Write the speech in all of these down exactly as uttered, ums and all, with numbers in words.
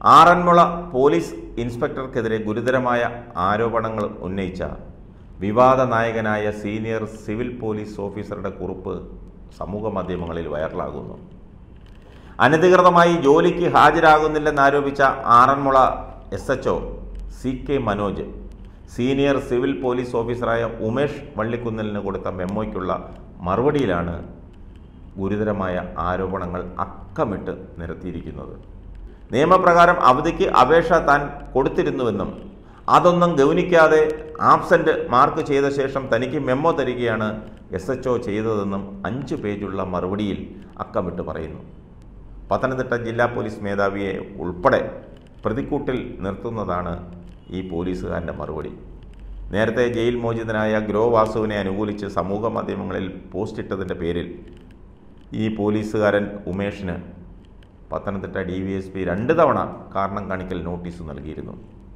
Aranmula police ഇൻസ്പെക്ടർക്കെതിരെ ഗുരുതരമായ ആരോപണങ്ങൾ ഉന്നയിച്ച വിവാദ നായകനായ സീനിയർ സിവിൽ പോലീസ് ഓഫീസറുടെ കുറിപ്പ് സമൂഹ മാധ്യമങ്ങളിൽ വൈറലാകുന്നു. അനധികൃതമായി ജോലിക്ക് ഹാജരാകുന്നില്ലെന്നാരോപിച്ച Aranmula S H O C K Manoj senior civil police ഓഫീസറായ ഉമേഷ് വള്ളിക്കുന്നിലിന് കൊടുത്ത മെമ്മോയ്ക്കുള്ള മറുപടിയിലാണ് ഗുരുതരമായ ആരോപണങ്ങൾ അക്കമിട്ട് നിരത്തിയിരിക്കുന്നത്. നിയമപ്രകാരം അവധിക്ക് അപേക്ഷ താൻ കൊടുത്തിരുന്നുവെന്നും അതൊന്നും ഗൗനിക്കാതെ ആബ്സെൻ്റ് മാർക്ക് ചെയ്ത ശേഷം തനിക്ക് മെമ്മോ തരികയാണ് എസ് എച്ച് ഒ ചെയ്തതെന്നും അഞ്ച് പേജുള്ള മറുപടിയിൽ അക്കമിട്ട് പറയുന്നു. പത്തനംതിട്ട ജില്ലാ പോലീസ് മേധാവിയെ ഉൾപ്പെടെ പ്രതിക്കൂട്ടിൽ നിർത്തുന്നതാണ് ഈ പോലീസുകാരൻ്റെ മറുപടി. നേരത്തെ ജയിൽ മോചിതനായ ഗ്രോ വാസുവിനെ അനുകൂലിച്ച് സമൂഹ മാധ്യമങ്ങളിൽ പോസ്റ്റിട്ടതിൻ്റെ പേരിൽ ഈ പോലീസുകാരൻ ഉമേഷിന് Pathanamthitta D V S P രണ്ട് തവണ കാരണം കാണിക്കൽ നോട്ടീസ് നൽകിയിരുന്നു.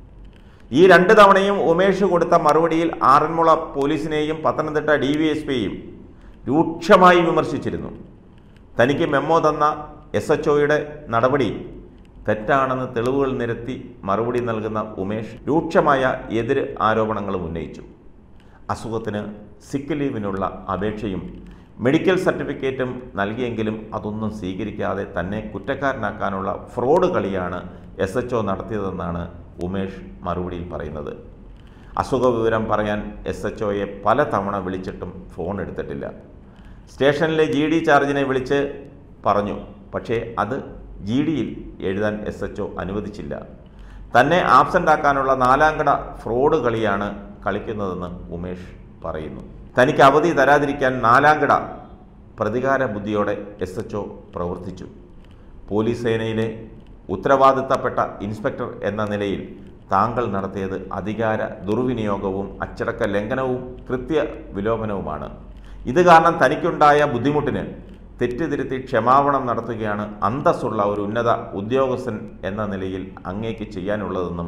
ഈ രണ്ട് തവണയും ഉമേഷ് കൊടുത്ത മറുപടിയിൽ ആറന്മുള പോലീസിനെയും പത്തനംതിട്ട ഡി വി എസ് പിയെയും രൂക്ഷമായി വിമർശിച്ചിരുന്നു. തനിക്ക് മെമ്മോ തന്ന എസ് എച്ച് ഒയുടെ നടപടി തെറ്റാണെന്ന് തെളിവുകൾ നിരത്തി മറുപടി നൽകുന്ന ഉമേഷ് രൂക്ഷമായ എതിര് ആരോപണങ്ങളും ഉന്നയിച്ചു. അസുഖത്തിന് സിക്ക് ലീവിനുള്ള അപേക്ഷയും മെഡിക്കൽ സർട്ടിഫിക്കറ്റും നൽകിയെങ്കിലും അതൊന്നും സ്വീകരിക്കാതെ തന്നെ കുറ്റക്കാരനാക്കാനുള്ള ഫ്രോഡ് കളിയാണ് എസ് എച്ച് ഒ നടത്തിയതെന്നാണ് ഉമേഷ് മറുപടിയിൽ പറയുന്നത്. അസുഖ വിവരം പറയാൻ എസ് എച്ച് ഒയെ പല തവണ വിളിച്ചിട്ടും ഫോൺ എടുത്തിട്ടില്ല. സ്റ്റേഷനിലെ ജി ഡി ചാർജിനെ വിളിച്ച് പറഞ്ഞു, പക്ഷേ അത് ജി ഡിയിൽ എഴുതാൻ എസ് എച്ച് ഒ അനുവദിച്ചില്ല. തന്നെ ആബ്സെൻ്റ് ആക്കാനുള്ള നാലാംകട ഫ്രോഡ് കളിയാണ് കളിക്കുന്നതെന്ന് ഉമേഷ് പറയുന്നു. തനിക്ക് അവധി തരാതിരിക്കാൻ നാലാംകട പ്രതികാര ബുദ്ധിയോടെ എസ് എച്ച് ഒ പ്രവർത്തിച്ചു. പോലീസ് സേനയിലെ ഉത്തരവാദിത്തപ്പെട്ട ഇൻസ്പെക്ടർ എന്ന നിലയിൽ താങ്കൾ നടത്തിയത് അധികാര ദുർവിനിയോഗവും അച്ചടക്ക ലംഘനവും കൃത്യ വിലോപനവുമാണ്. ഇത് കാരണം തനിക്കുണ്ടായ ബുദ്ധിമുട്ടിന് തെറ്റുതിരുത്തി ക്ഷമാപണം നടത്തുകയാണ് അന്തസ്സുള്ള ഒരു ഉന്നത ഉദ്യോഗസ്ഥൻ എന്ന നിലയിൽ അങ്ങേക്ക് ചെയ്യാനുള്ളതെന്നും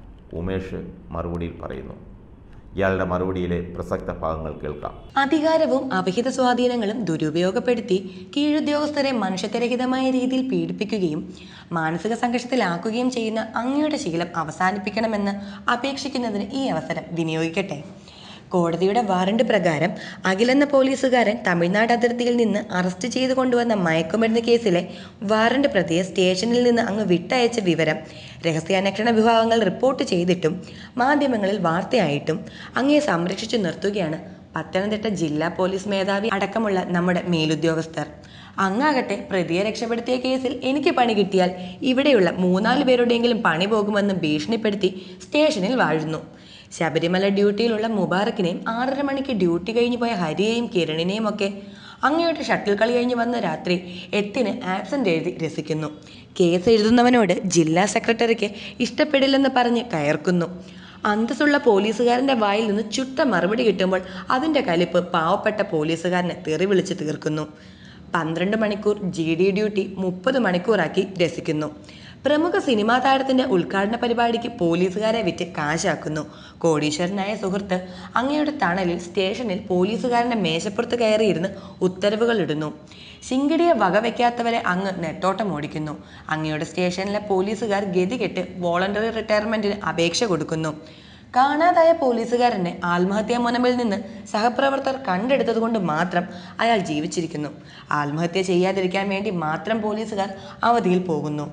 ഉമേഷ് മറുപടിയിൽ പറയുന്നു. ഇയാളുടെ മറുപടിയിലെ പ്രസക്ത ഭാഗങ്ങൾ കേൾക്കാം. അധികാരവും അവിഹിത സ്വാധീനങ്ങളും ദുരുപയോഗപ്പെടുത്തി കീഴുദ്യോഗസ്ഥരെ മനുഷ്യത്വരഹിതമായ രീതിയിൽ പീഡിപ്പിക്കുകയും മാനസിക സംഘർഷത്തിലാക്കുകയും ചെയ്യുന്ന അങ്ങയുടെ ശീലം അവസാനിപ്പിക്കണമെന്ന് അപേക്ഷിക്കുന്നതിന് ഈ അവസരം വിനിയോഗിക്കട്ടെ. കോടതിയുടെ വാറണ്ട് പ്രകാരം അഖിലെന്ന പോലീസുകാരൻ തമിഴ്നാട് അതിർത്തിയിൽ നിന്ന് അറസ്റ്റ് ചെയ്തു കൊണ്ടുവന്ന മയക്കുമരുന്ന് കേസിലെ വാറണ്ട് പ്രതിയെ സ്റ്റേഷനിൽ നിന്ന് അങ്ങ് വിട്ടയച്ച വിവരം രഹസ്യാന്വേഷണ വിഭാഗങ്ങൾ റിപ്പോർട്ട് ചെയ്തിട്ടും മാധ്യമങ്ങളിൽ വാർത്തയായിട്ടും അങ്ങയെ സംരക്ഷിച്ചു നിർത്തുകയാണ് പത്തനംതിട്ട ജില്ലാ പോലീസ് മേധാവി അടക്കമുള്ള നമ്മുടെ മേലുദ്യോഗസ്ഥർ. അങ്ങാകട്ടെ പ്രതിയെ രക്ഷപ്പെടുത്തിയ കേസിൽ എനിക്ക് പണി കിട്ടിയാൽ ഇവിടെയുള്ള മൂന്നാല് പേരുടെയെങ്കിലും പണി പോകുമെന്ന് ഭീഷണിപ്പെടുത്തി സ്റ്റേഷനിൽ വാഴുന്നു. ശബരിമല ഡ്യൂട്ടിയിലുള്ള മുബാറക്കിനെയും ആറര മണിക്ക് ഡ്യൂട്ടി കഴിഞ്ഞു പോയ ഹരിയെയും കിരണിനെയും ഒക്കെ അങ്ങയുടെ ഷട്ടിൽ കളി കഴിഞ്ഞ് വന്ന രാത്രി എട്ടിന് ആബ്സെൻ്റ് എഴുതി രസിക്കുന്നു. കേസ് എഴുതുന്നവനോട് ജില്ലാ സെക്രട്ടറിക്ക് ഇഷ്ടപ്പെടില്ലെന്ന് പറഞ്ഞ് കയർക്കുന്നു. അന്തസ്സുള്ള പോലീസുകാരൻ്റെ വായിൽ നിന്ന് ചുട്ട മറുപടി കിട്ടുമ്പോൾ അതിൻ്റെ കലിപ്പ് പാവപ്പെട്ട പോലീസുകാരനെ തെറി വിളിച്ച് തീർക്കുന്നു. പന്ത്രണ്ട് മണിക്കൂർ ജി ഡി ഡ്യൂട്ടി മുപ്പത് മണിക്കൂറാക്കി രസിക്കുന്നു. പ്രമുഖ സിനിമാ താരത്തിൻ്റെ ഉദ്ഘാടന പരിപാടിക്ക് പോലീസുകാരെ വിറ്റ് കാശാക്കുന്നു. കോടീശ്വരനായ സുഹൃത്ത് അങ്ങയുടെ തണലിൽ സ്റ്റേഷനിൽ പോലീസുകാരൻ്റെ മേശപ്പുറത്ത് കയറിയിരുന്ന് ഉത്തരവുകൾ ഇടുന്നു. ശിങ്കിടിയെ വകവയ്ക്കാത്തവരെ അങ്ങ് നെട്ടോട്ടം ഓടിക്കുന്നു. അങ്ങയുടെ സ്റ്റേഷനിലെ പോലീസുകാർ ഗതികെട്ട് വോളണ്ടറി റിട്ടയർമെൻറ്റിന് അപേക്ഷ കൊടുക്കുന്നു. കാണാതായ പോലീസുകാരനെ ആത്മഹത്യാ മുനമ്പിൽ നിന്ന് സഹപ്രവർത്തകർ കണ്ടെടുത്തത് കൊണ്ട് മാത്രം അയാൾ ജീവിച്ചിരിക്കുന്നു. ആത്മഹത്യ ചെയ്യാതിരിക്കാൻ വേണ്ടി മാത്രം പോലീസുകാർ അവധിയിൽ പോകുന്നു.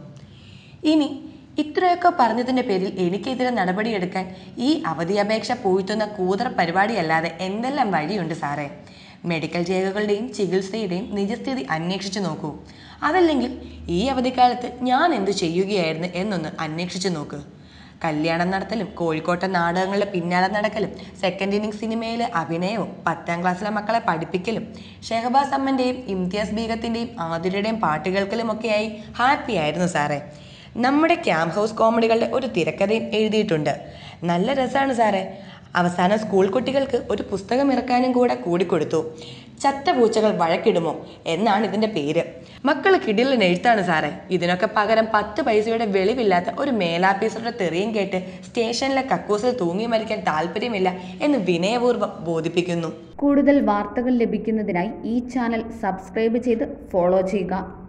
ഇനി ഇത്രയൊക്കെ പറഞ്ഞതിൻ്റെ പേരിൽ എനിക്കെതിരെ നടപടിയെടുക്കാൻ ഈ അവധി അപേക്ഷ പൂഴ്ത്തുന്ന കൂതറ പരിപാടിയല്ലാതെ എന്തെല്ലാം വഴിയുണ്ട് സാറേ? മെഡിക്കൽ രേഖകളുടെയും ചികിത്സയുടെയും നിജസ്ഥിതി അന്വേഷിച്ചു നോക്കൂ. അതല്ലെങ്കിൽ ഈ അവധിക്കാലത്ത് ഞാൻ എന്തു ചെയ്യുകയായിരുന്നു എന്നൊന്ന് അന്വേഷിച്ചു നോക്ക്. കല്യാണം നടത്തലും കോഴിക്കോട്ടെ നാടകങ്ങളുടെ പിന്നാലെ നടക്കലും സെക്കൻഡ് ഇന്നിംഗ് സിനിമയിലെ അഭിനയവും പത്താം ക്ലാസ്സിലെ മക്കളെ പഠിപ്പിക്കലും ഷെഹബാസ് അമ്മൻ്റെയും ഇംതിയാസ് ബീഗത്തിൻ്റെയും ആതിരയുടെയും പാട്ട് കേൾക്കലുമൊക്കെയായി ഹാപ്പി ആയിരുന്നു സാറേ. നമ്മുടെ ക്യാമ്പ് ഹൗസ് കോമഡികളുടെ ഒരു തിരക്കഥയും എഴുതിയിട്ടുണ്ട്. നല്ല രസമാണ് സാറേ. അവസാനം സ്കൂൾ കുട്ടികൾക്ക് ഒരു പുസ്തകം ഇറക്കാനും കൂടെ കൂടിക്കൊടുത്തു. ചത്ത പൂച്ചകൾ വഴക്കിടുമോ എന്നാണ് ഇതിൻ്റെ പേര്. മക്കൾ കിടിലൻ എഴുത്താണ് സാറേ. ഇതിനൊക്കെ പകരം പത്ത് പൈസയുടെ വെളിവില്ലാത്ത ഒരു മേലാഫീസറുടെ തെറിയും കേട്ട് സ്റ്റേഷനിലെ കക്കൂസിൽ തൂങ്ങി മരിക്കാൻ താല്പര്യമില്ല എന്ന് വിനയപൂർവ്വം ബോധിപ്പിക്കുന്നു. കൂടുതൽ വാർത്തകൾ ലഭിക്കുന്നതിനായി ഈ ചാനൽ സബ്സ്ക്രൈബ് ചെയ്ത് ഫോളോ ചെയ്യുക.